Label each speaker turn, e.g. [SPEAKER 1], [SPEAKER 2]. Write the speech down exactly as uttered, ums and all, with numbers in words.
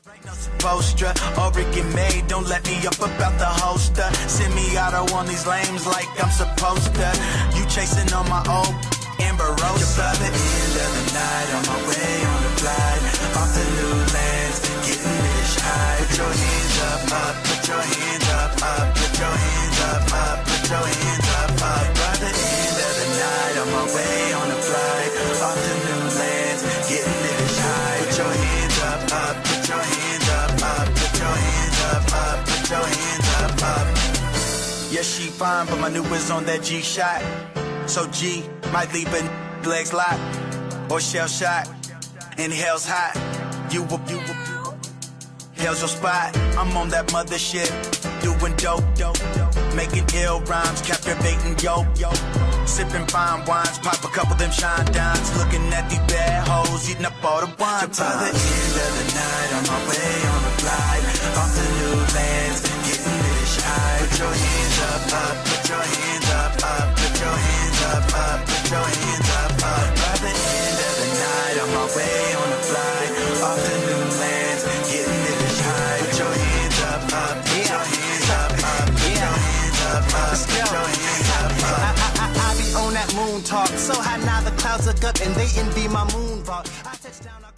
[SPEAKER 1] Poster, Oregon made, don't let me up about the holster. Send me out on these lames like I'm supposed to. You chasing on my old Amber Rose. By the end of the night, on my way on the flight, off the new lands, getting this high. Put your hands up, up, put your hands up, up, put your hands up, up, put your hands up, up. By the end of the night, on my way on the flight, off the new lands, getting this high. Put your hands up, up, put your hands up, up, put your hands up, up, put your hands up, up. Yeah, she fine, but my new is on that G shot. So G might leave a legs locked or shell shot. And hell's hot. You whoop, you whoop, you whoop. Hell's your spot. I'm on that mothership, doing dope, dope, dope. Making ill rhymes, captivating yo, yo. Sipping fine wines, pop a couple them shine downs. Looking at these bad hoes, eating up all the wine. So by the end of the night, on my way on the flight, off the new lands, getting this high. Put your hands up, up, put your hands up, up, put your hands up, up, put your hands up, up. By the end of the night, on my way on the flight, off the new lands, getting this high. Put your hands up, up, put your hands up, up, put your hands up, up, put your hands up, up.
[SPEAKER 2] I, I, I, I be on that moon talk, so high now the clouds look up and they envy my moon walk. I touch down.